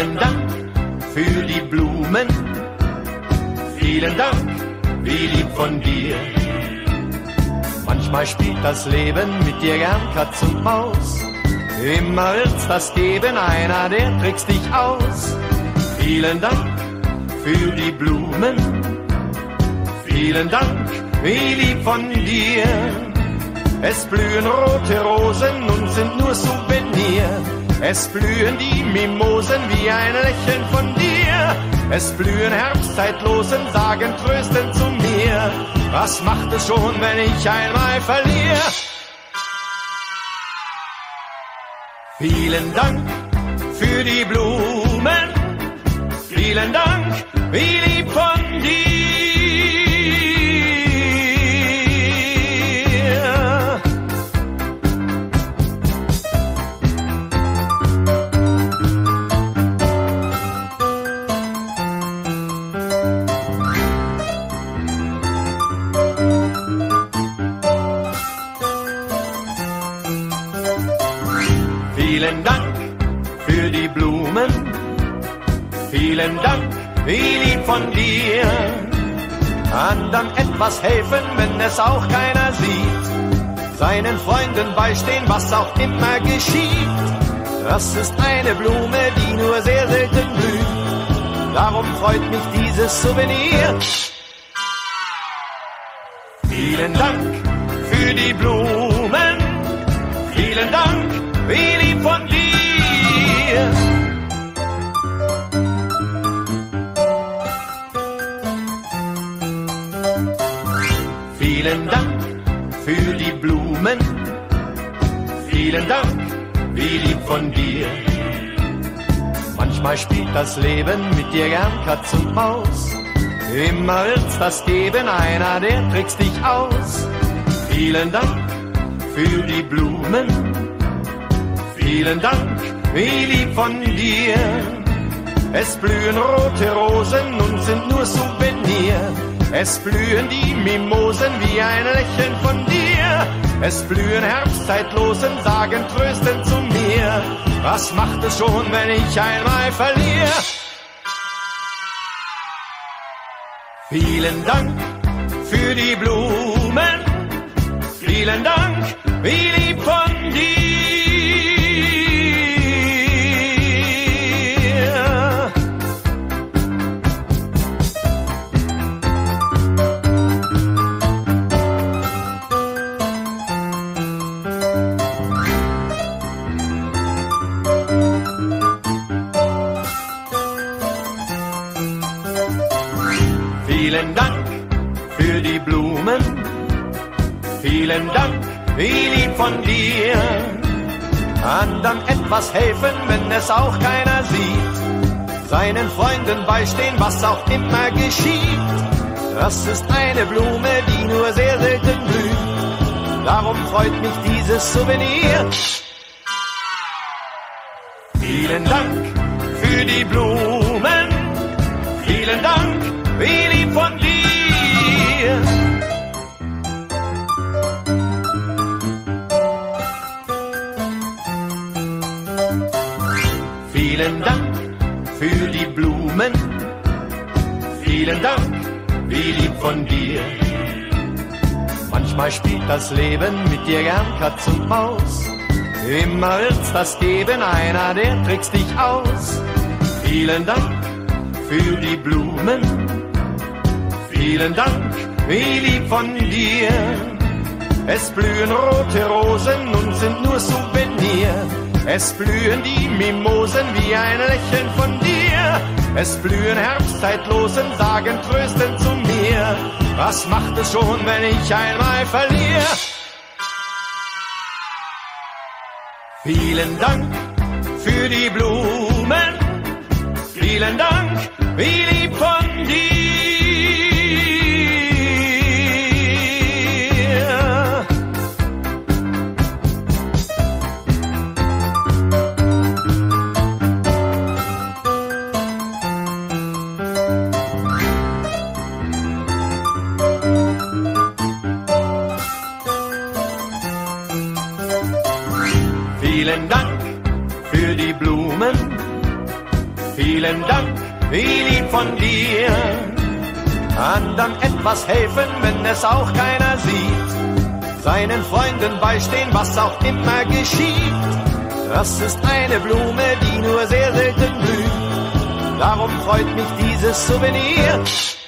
Vielen Dank für die Blumen. Vielen Dank, wie lieb von dir. Manchmal spielt das Leben mit dir gern Katz und Maus. Immer wird's das geben, einer, der trickst dich aus. Vielen Dank für die Blumen. Vielen Dank, wie lieb von dir. Es blühen rote Rosen und sind nur Souvenir. Es blühen die Mimosen wie ein Lächeln von dir. Es blühen Herbstzeitlosen, sagen tröstend zu mir. Was macht es schon, wenn ich einmal verliere? Vielen Dank für die Blumen. Vielen Dank, wie lieb von dir. Vielen Dank für die Blumen. Vielen Dank, wie lieb von dir. Anderen etwas helfen, wenn es auch keiner sieht. Seinen Freunden beistehen, was auch immer geschieht. Das ist eine Blume, die nur sehr selten blüht. Darum freut mich dieses Souvenir. Vielen Dank für die Blumen. Vielen Dank, wie lieb von dir. Vielen Dank für die Blumen. Vielen Dank, wie lieb von dir. Manchmal spielt das Leben mit dir gern Katz und Maus. Immer wird's das geben, einer, der trickst dich aus. Vielen Dank für die Blumen. Vielen Dank, wie lieb von dir. Es blühen rote Rosen und sind nur Souvenir. Es blühen die Mimosen wie ein Lächeln von dir. Es blühen Herbstzeitlosen, sagen tröstend zu mir. Was macht es schon, wenn ich einmal verliere? Vielen Dank für die Blumen. Vielen Dank, wie lieb von dir. Vielen Dank für die Blumen. Vielen Dank, wie lieb von dir. Anderen etwas helfen, wenn es auch keiner sieht. Seinen Freunden beistehen, was auch immer geschieht. Das ist eine Blume, die nur sehr selten blüht. Darum freut mich dieses Souvenir. Vielen Dank für die Blumen. Vielen Dank, wie lieb von dir. Vielen Dank für die Blumen. Vielen Dank, wie lieb von dir. Manchmal spielt das Leben mit dir gern Katz und Maus. Immer wird's das geben, einer, der trickst dich aus. Vielen Dank für die Blumen. Vielen Dank, wie lieb von dir. Es blühen rote Rosen und sind nur Souvenir. Es blühen die Mimosen wie ein Lächeln von dir. Es blühen Herbstzeitlosen, sagen tröstend zu mir. Was macht es schon, wenn ich einmal verliere? Vielen Dank für die Blumen. Vielen Dank, wie lieb von dir. Vielen Dank für die Blumen. Vielen Dank, wie lieb von dir. Andern etwas helfen, wenn es auch keiner sieht. Seinen Freunden beistehen, was auch immer geschieht. Das ist eine Blume, die nur sehr selten blüht. Darum freut mich dieses Souvenir.